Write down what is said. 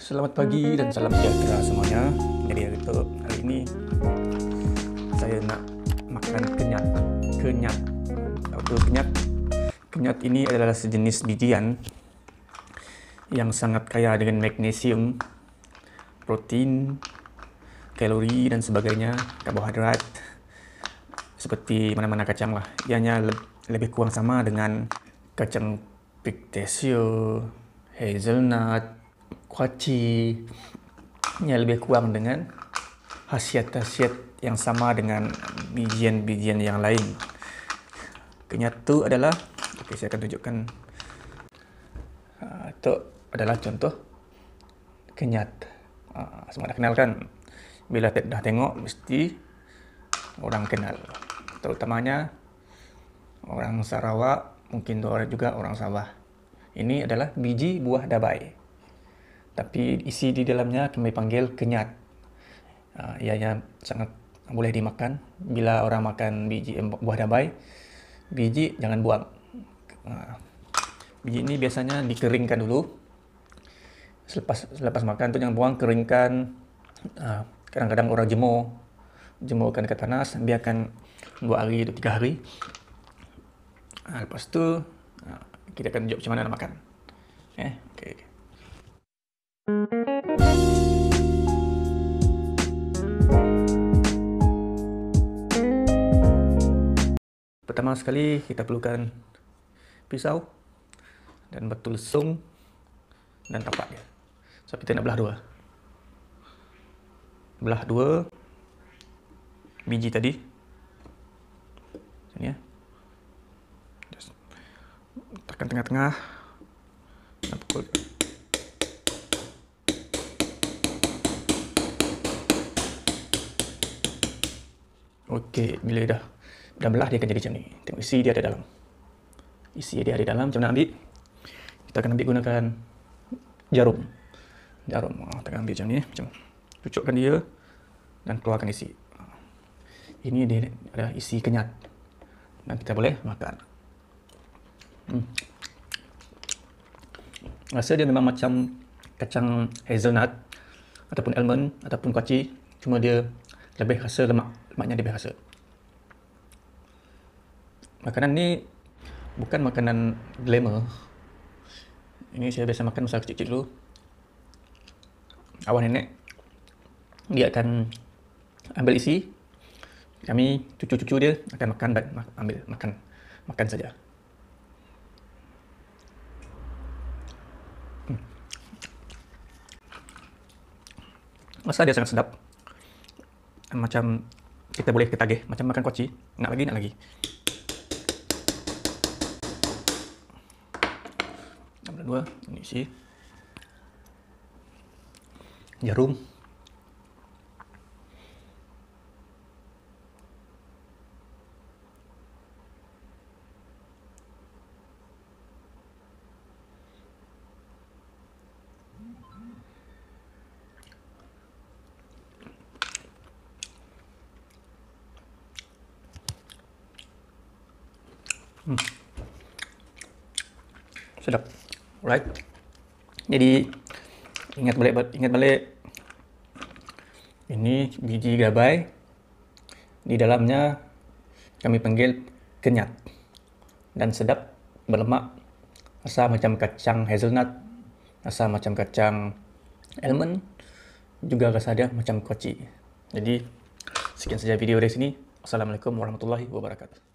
Selamat pagi dan salam sejahtera semuanya. Jadi hari ini saya nak makan kenyat. Apa kenyat? Kenyat ini adalah sejenis bijian yang sangat kaya dengan magnesium, protein, kalori dan sebagainya, karbohidrat. Seperti mana-mana kacang lah. Ianya lebih kurang sama dengan kacang pistachio, hazelnut, kuaci, yang lebih kurang dengan khasiat-khasiat yang sama dengan bijian-bijian yang lain. Kenyat itu adalah, saya akan tunjukkan. Itu adalah contoh kenyat. Semua dah kenal kan? Bila dah tengok, mesti orang kenal. Terutamanya orang Sarawak, mungkin juga orang Sabah. Ini adalah biji buah dabai. Tapi isi di dalamnya kami panggil kenyat. Ianya sangat boleh dimakan. Bila orang makan biji buah dabai, biji jangan buang. Biji ini biasanya dikeringkan dulu. Selepas makan tu jangan buang, keringkan. Kadang-kadang orang jemurkan ke panas, biarkan 2 hari atau 3 hari. Lepas tu kita akan tunjuk macam mana nak makan. Okay. Pertama sekali kita perlukan pisau dan batu lesung dan tapak dia. So kita nak belah dua biji tadi. Macam ni ya. Tekan tengah-tengah dan pukul. Okey, bila dah belah dia akan jadi macam ni. Tengok isi dia ada dalam. Macam mana ambil? Kita akan ambil gunakan jarum. Kita akan ambil macam ni, macam cucukkan dia dan keluarkan isi. Ini dia ada isi kenyat. Dan kita boleh makan. Rasa dia memang macam kacang hazelnut ataupun almond ataupun kuaci, cuma dia lebih rasa lemaknya lebih rasa. Makanan ni bukan makanan glamour. Ini saya biasa makan masa kecil-kecil dulu. Awal nenek dia akan ambil isi, kami cucu-cucu dia akan makan saja. Rasa dia sangat sedap. Macam kita boleh ketagih, macam makan kuaci, nak lagi. Nombor 2, ini isi jarum. Sedap. Alright. Jadi ingat balik ini biji dabai. Di dalamnya kami panggil kenyat dan sedap, berlemak, rasa macam kacang hazelnut, rasa macam kacang almond, juga rasa dia macam kuaci. Jadi sekian saja video dari sini. Assalamualaikum warahmatullahi wabarakatuh.